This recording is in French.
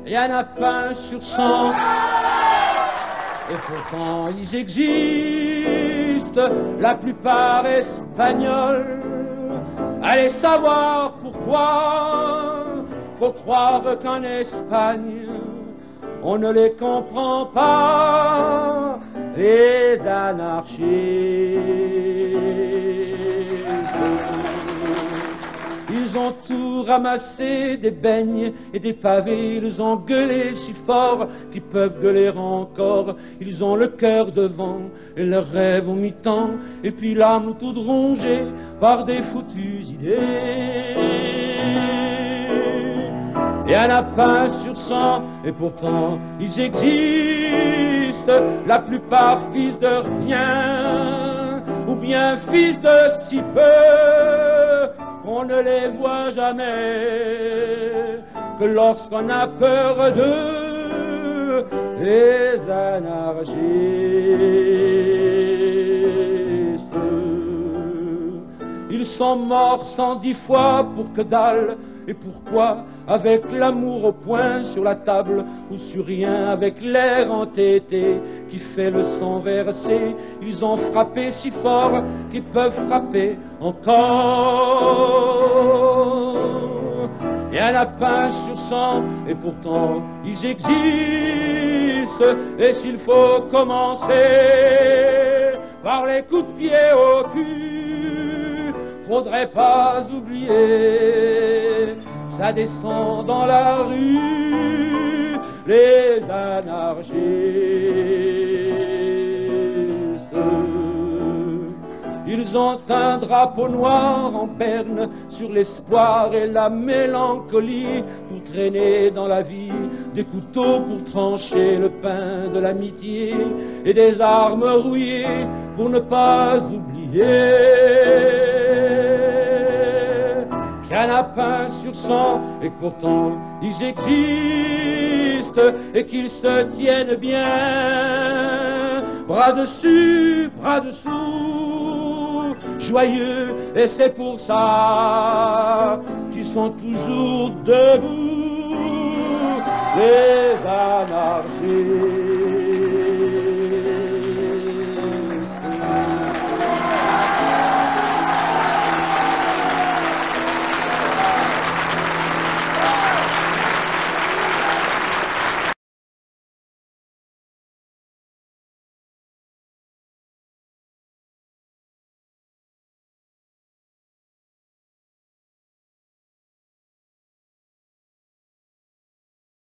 rien n'a pain sur sang. Et pourtant ils existent, la plupart espagnols. Allez savoir pourquoi, faut croire qu'en Espagne, on ne les comprend pas, les anarchistes. Ils ont tout ramassé, des beignes et des pavés, ils ont gueulé si fort qu'ils peuvent gueuler encore. Ils ont le cœur devant et leurs rêves au mi-temps, et puis l'âme toute rongée par des foutues idées. Et un lapin sur 100, et pourtant ils existent, la plupart fils de rien, ou bien fils de si peu, on ne les voit jamais, que lorsqu'on a peur d'eux, les anarchistes. Ils sont morts 110 fois pour que dalle. Et pourquoi, avec l'amour au poing sur la table, ou sur rien, avec l'air entêté qui fait le sang versé, ils ont frappé si fort qu'ils peuvent frapper encore. Et un lapin sur 100, et pourtant ils existent. Et s'il faut commencer par les coups de pied au cul, faudrait pas oublier, ça descend dans la rue, les anarchistes. Ils ont un drapeau noir en berne sur l'espoir et la mélancolie, pour traîner dans la vie des couteaux pour trancher le pain de l'amitié, et des armes rouillées pour ne pas oublier qu'un lapin sur 100, et pourtant ils existent, et qu'ils se tiennent bien, bras dessus, bras dessous, joyeux, et c'est pour ça qu'ils sont toujours debout, les anarchistes.